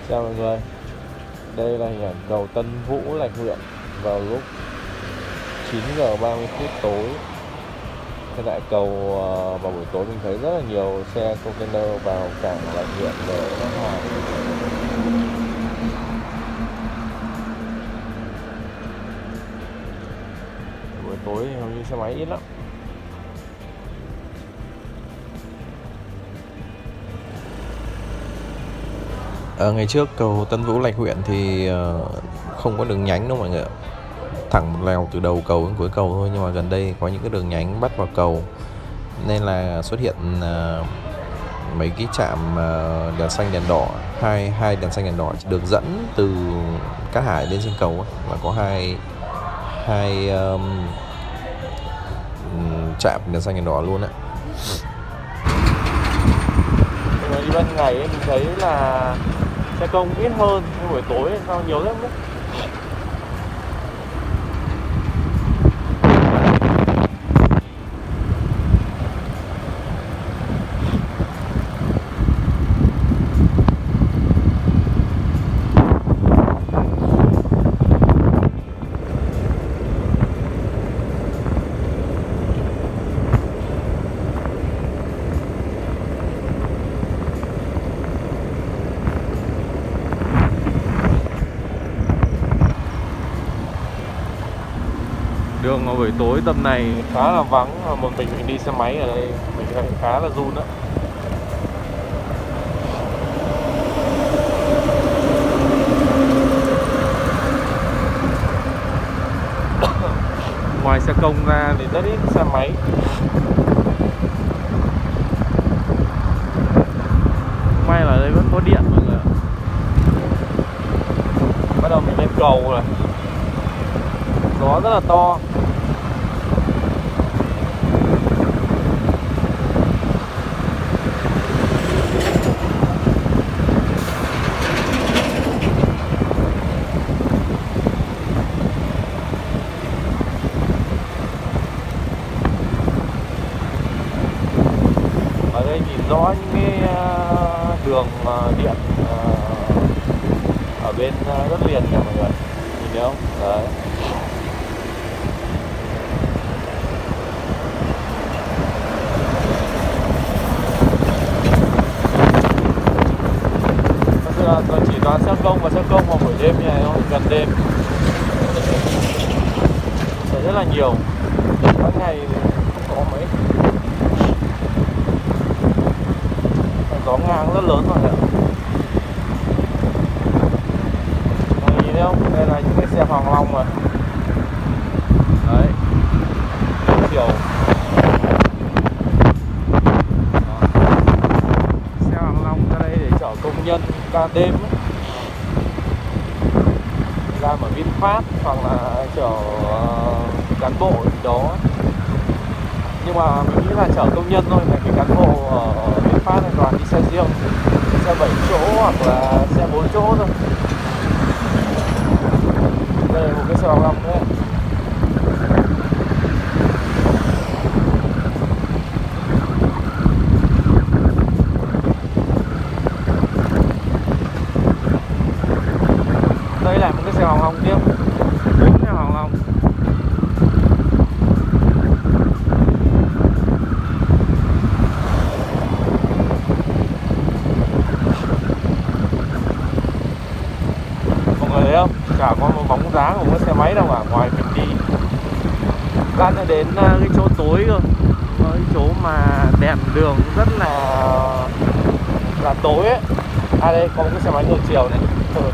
Chào mọi người, đây là hình ảnh cầu Tân Vũ Lạch Huyện vào lúc 9 giờ 30 phút tối. Hiện tại cầu vào buổi tối mình thấy rất là nhiều xe container vào cảng Lạch Huyện để đón hàng. Buổi tối hầu như xe máy ít lắm. Ngày trước cầu Tân Vũ Lạch Huyện thì không có đường nhánh đâu mọi người ạ. Thẳng một lèo từ đầu cầu đến cuối cầu thôi, nhưng mà gần đây có những cái đường nhánh bắt vào cầu nên là xuất hiện mấy cái trạm đèn xanh đèn đỏ, hai đèn xanh đèn đỏ được dẫn từ Cát Hải lên trên cầu ấy, và có hai trạm đèn xanh đèn đỏ luôn ạ. Đi ban ngày ấy, mình thấy là xe công ít hơn, nhưng buổi tối sao nhiều lắm đấy. Đường vào buổi tối tầm này khá là vắng, một mình đi xe máy ở đây mình thấy khá là run đó. Ngoài xe công ra thì rất ít xe máy. May là đây vẫn có điện mọi người ạ. Bắt đầu mình lên cầu rồi, gió rất là to. Ở đây nhìn rõ những cái đường điện ở bên đất liền kìa mọi người, nhìn thấy không? Đấy. Chỉ toàn xe công và xe công vào buổi đêm như này thôi, gần đêm sẽ rất là nhiều. Ban ngày không có mấy. Gió ngang rất lớn rồi ạ. Nhìn thấy không? Đây là những cái xe Hoàng Long mà. Đấy. Chiều. Xe Hoàng Long ra đây để chở công nhân ca đêm ấy. Ra ở VinFast hoặc là chở cán bộ gì đó. Nhưng mà mình nghĩ là chở công nhân thôi, tại vì cán bộ ở VinFast này toàn đi xe riêng, xe 7 chỗ hoặc là xe 4 chỗ thôi. Đây là một cái xe Hoàng Long đấy. Đây là một cái xe Hoàng Long tiếp, 4 xe Hoàng Long. Mọi người thấy không? Chả có một bóng dáng của một xe máy đâu cả, ngoài mình đi. Lát nữa đến cái chỗ tối cơ, cái chỗ mà đèn đường rất là tối ấy. À đây có một cái xe máy ngược chiều này.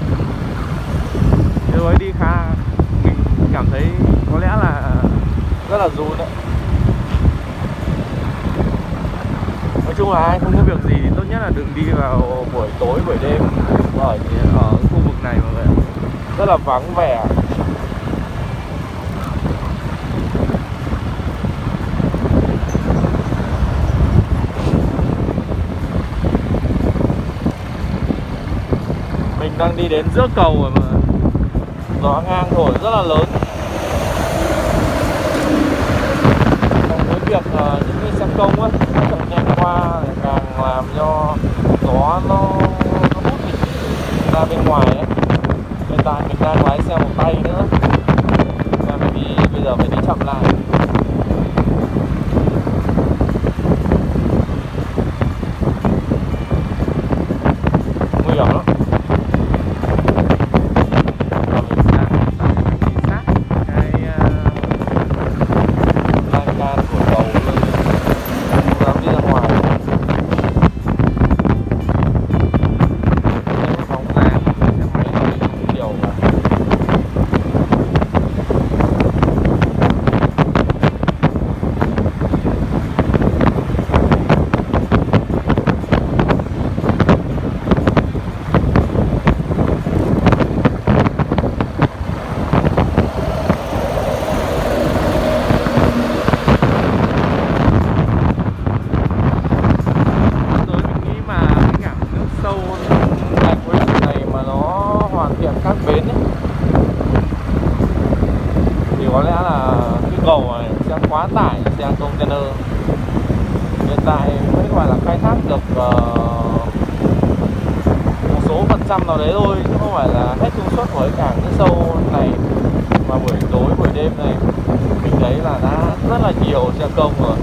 Điều ấy đi mình cảm thấy có lẽ là rất là run đấy. Nói chung là ai không có việc gì thì tốt nhất là đừng đi vào buổi tối buổi đêm ở khu vực này mọi người, rất là vắng vẻ. Mình đang đi đến giữa cầu rồi mà gió ngang thổi rất là lớn. Còn với việc những cái xe công á chạy nhanh qua càng làm cho gió nó hút ra ra bên ngoài ấy. Hiện tại mình đang lái xe một tay nữa và mình đi, bây giờ phải đi chậm lại. Nguy hiểm lắm. Và mình đang đi sát cái lan can của cầu luôn, không dám đi ra ngoài. Phóng ra xe máy nó nhiều mà. Các bến ấy, thì có lẽ là cái cầu này sẽ quá tải xe container. Hiện tại mới gọi là khai thác được một số phần trăm nào đấy thôi, chứ không phải là hết công suất của cái cảng Nước Sâu này. Mà buổi tối buổi đêm này mình thấy là đã rất là nhiều xe công rồi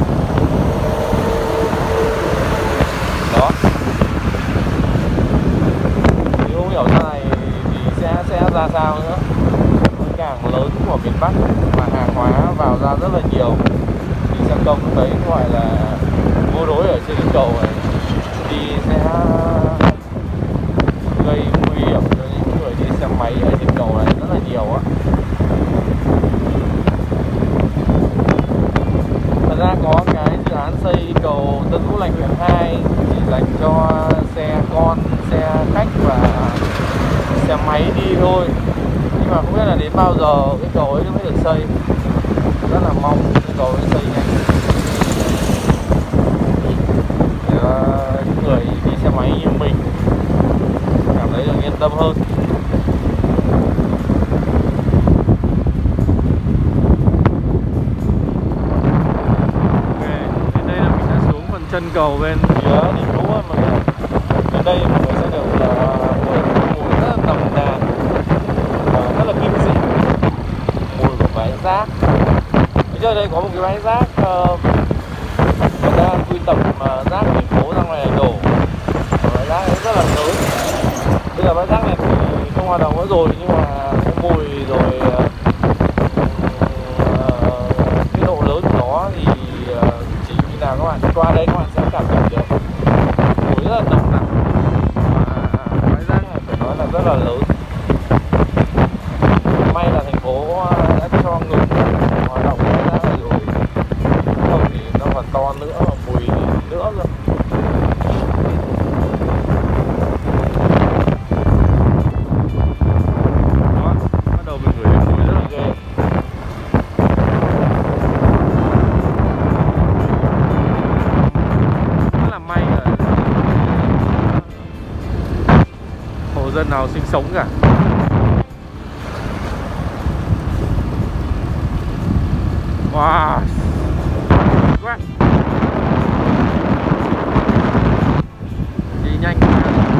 đó. Thì không hiểu sau này thì sẽ ra sao nữa. Cảng lớn của miền Bắc mà hàng hóa vào ra rất là nhiều thì xe công thấy gọi là vô đối ở trên cái cầu này thì sẽ gây nguy hiểm cho những người đi xe máy ở trên cầu này rất là nhiều á. Thật ra có cái dự án xây cầu Tân Vũ Lạch huyện 2 chỉ dành cho xe con, xe khách và xe máy đi thôi, nhưng mà không biết là đến bao giờ cái cầu ấy mới được xây. Rất là mong cái cầu ấy xây nhanh để những người đi xe máy như mình cảm thấy được yên tâm hơn. Ok, đến đây là mình đã xuống phần chân cầu bên phía đỉnh Lũ mọi người. Đến đây mọi người sẽ được mùi rất là nồng nàn, rất là kim dị, mùi của bãi rác. Ở trên đây có một cái bãi rác người ta quy tập rác của thành phố ra ngoài này đổ. Bãi rác ấy rất là lớn. Bây giờ bãi rác này thì không hoạt động nữa rồi, nhưng mà cái mùi rồi cái độ lớn của nó thì chỉ khi nào các bạn qua đây các bạn sẽ cảm nhận được. Mùi rất là nồng nặc. Bãi rác này phải nói là rất là lớn. May là thành phố đã cho ngừng hoạt động bãi rác này rồi, không thì nó còn to nữa và mùi nữa rồi. Đó, bắt đầu mình ngửi mùi rất là ghê. Rất là may là hộ dân nào sinh sống cả. Wow, quá đi nhanh quá.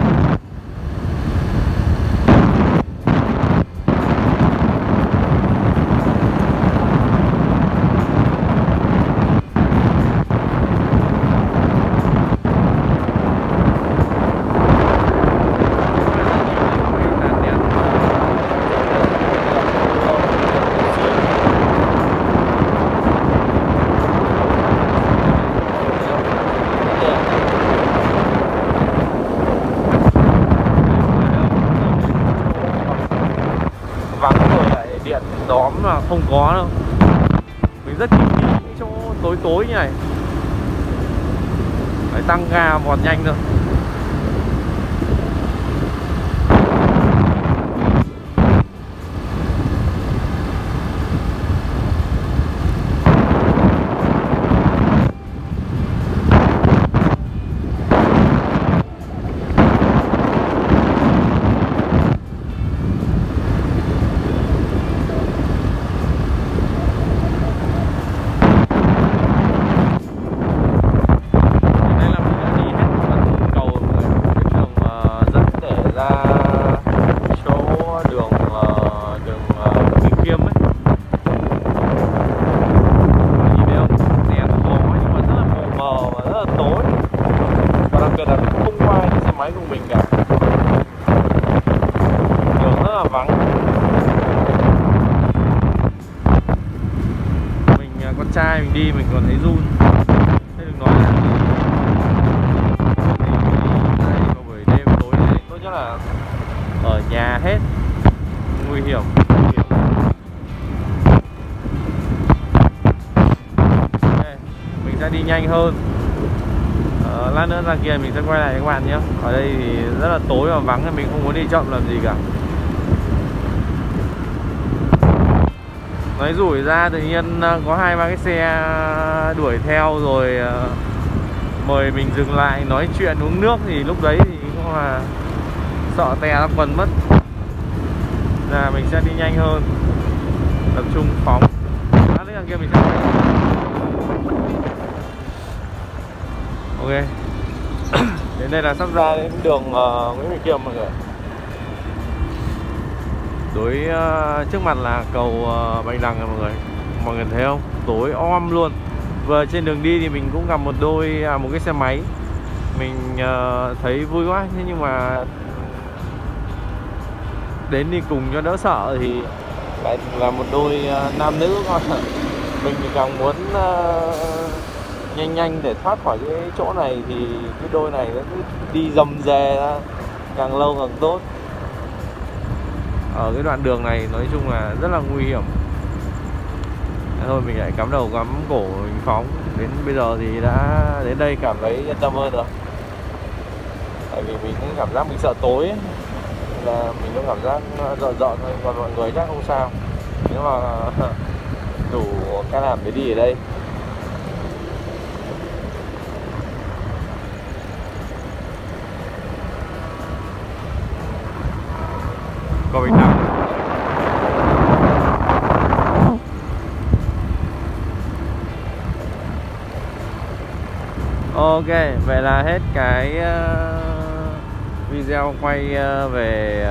Vắng rồi lại điện đóm là không có đâu. Mình rất thích đi những chỗ tối tối như này, phải tăng ga vọt nhanh thôi. Đây là mình đã đi hết phần cầu rồi, cái đường dẫn để ra máy cùng mình cả. Đường rất là vắng. Mình con trai mình đi mình còn thấy run, thế đừng nói là vào buổi đêm tối này. Tốt nhất là ở nhà hết, nguy hiểm. Mình sẽ đi nhanh hơn. Lát nữa ra kia mình sẽ quay lại các bạn nhé. Ở đây thì rất là tối và vắng, mình không muốn đi chậm làm gì cả. Nói rủi ra tự nhiên có 2-3 cái xe đuổi theo rồi mời mình dừng lại nói chuyện uống nước, thì lúc đấy thì cũng là sợ tè ra quần mất. Là mình sẽ đi nhanh hơn, tập trung phóng. Lát nữa kia mình sẽ quay. Ok. Đến đây là sắp ra đến đường Nguyễn Bình Khiêm mọi người. Đối trước mặt là cầu Bạch Đằng mọi người. Mọi người thấy không? Tối om luôn. Vừa trên đường đi thì mình cũng gặp một cái xe máy. Mình thấy vui quá, thế nhưng mà đến đi cùng cho đỡ sợ thì lại là một đôi nam nữ con. Mình thì càng muốn nhanh để thoát khỏi cái chỗ này, thì cái đôi này nó cứ đi rầm rè ra, càng lâu càng tốt. Ở cái đoạn đường này nói chung là rất là nguy hiểm. Thôi mình lại cắm đầu cắm cổ mình phóng. Đến bây giờ thì đã đến đây cảm thấy yên tâm hơn rồi. Tại vì mình cũng cảm giác mình sợ tối ấy. Là mình có cảm giác rợn thôi, còn mọi người chắc không sao. Nếu mà đủ can đảm để đi ở đây. Cầu Bạch Đằng. Ok, vậy là hết cái video quay về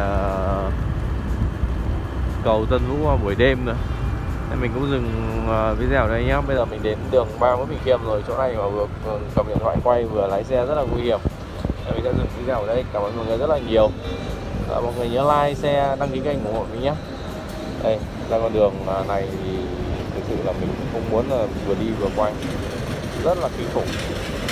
cầu Tân Vũ buổi đêm nữa. Nên mình cũng dừng video ở đây nhé. Bây giờ mình đến đường 31 Bình Khiêm rồi. Chỗ này mà vừa cầm điện thoại quay vừa lái xe rất là nguy hiểm. Nên mình sẽ dừng video ở đây. Cảm ơn mọi người rất là nhiều. Mọi người nhớ like, share, đăng ký kênh ủng hộ mình nhé. Đây, ra con đường này thì thực sự là mình không muốn là vừa đi vừa quay, rất là kinh khủng.